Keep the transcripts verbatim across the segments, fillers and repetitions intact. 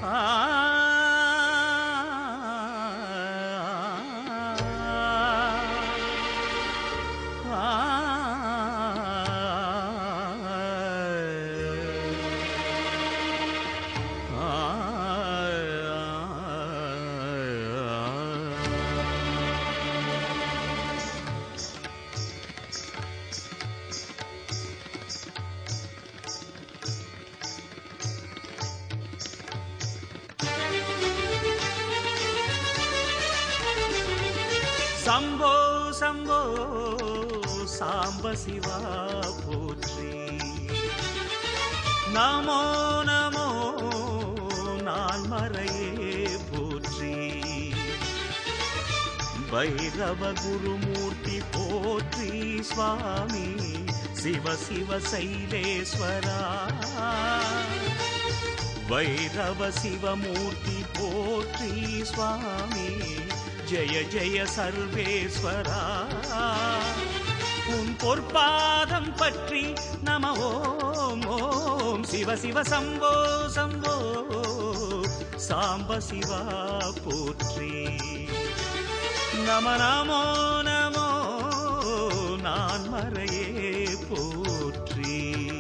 சம்போ சம்போ சாம்ப சிவா போற்றி. நமோ நமோ நான் மறையே போற்றி. வைரவ குருமூர்த்தி போற்றி சுவாமி சிவ சிவ சைலேஸ்வரா. வைரவ சிவமூர்த்தி போற்றி சுவாமி ஜெய ஜெய சர்வேஸ்வரா. உன் பொற்பாதம் பற்றி நம ஓம் ஓம் சிவ சிவ சம்போ சம்போ சாம்ப சிவா போற்றி. நம நமோ நமோ நான் மறையே போற்றி.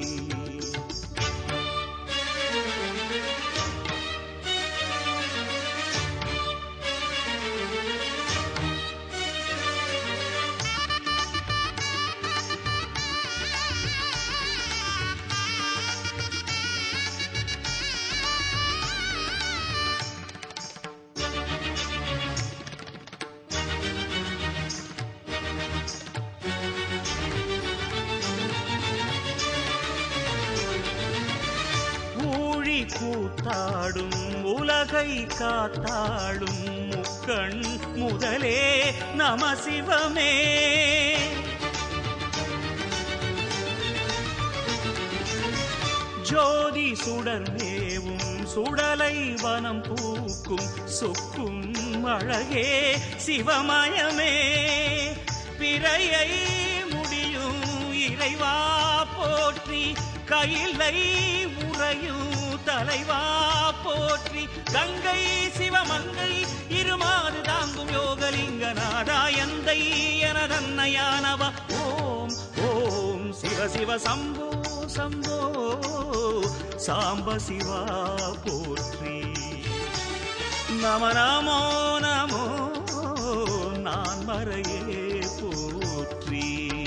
கூத்தாடும் உலகை காத்தாடும் முக்கண் முதலே நம சிவமே. ஜோதி சுடர்மேவும் சுடலை வனம் பூக்கும் சொக்கும் அழகே சிவமயமே. பிறையை முடியும் இறைவா போற்றி. கையிலை உறையும் தலைவா போற்றி. கங்கை சிவமங்கை இருமாறு தாங்கும் யோகலிங்க நாதாயந்தை எனதன்னையானவ. ஓம் ஓம் சிவ சிவ சம்போ சம்போ சாம்ப சிவா போற்றி. நம நமோ நமோ நான் மறையே போற்றி.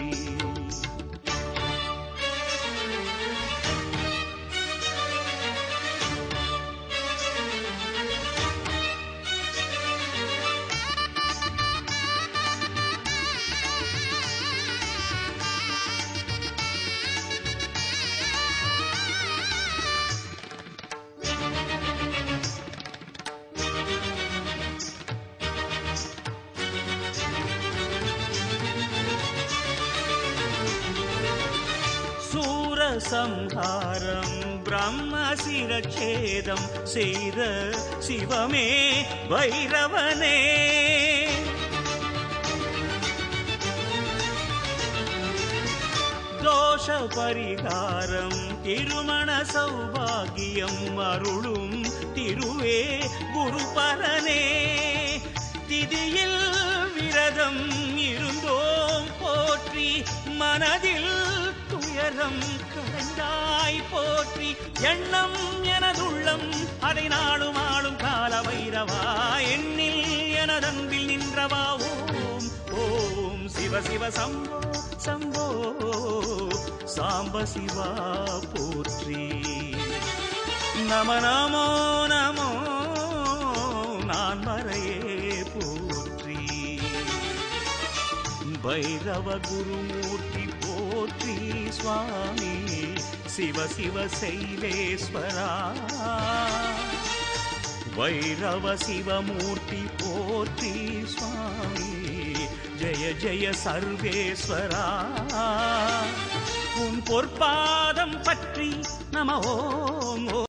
சம்ஹாரம் பிரம்ம சிரச்சேதம் செய்த சிவமே வைரவனே. தோஷ பரிகாரம் திருமண சௌபாகியம் அருளும் திருவே குருபரனே. திதியில் விரதம் இருந்தோம் போற்றி. மனதில் துயரம் கண்டாய் போற்றி. எண்ணம் எனதுள்ளம் அதை நாளும் ஆளும் கால வைரவா. எண்ணில் எனதன்பில் நின்றவா. ஓம் ஓம் சிவ சிவ சம்போ சம்போ சாம்ப சிவா போற்றி. நம நமோ நமோ நான் மறையே போற்றி. வைரவ குருமூர்த்தி போற்றி சுவாமி சிவ சிவ சைலேஸ்வரா. வைரவ சிவமூர்த்தி போற்றி சுவாமி ஜெய ஜெய சர்வேஸ்வரா. உன் பொற்பாதம் பற்றி நம ஓம்.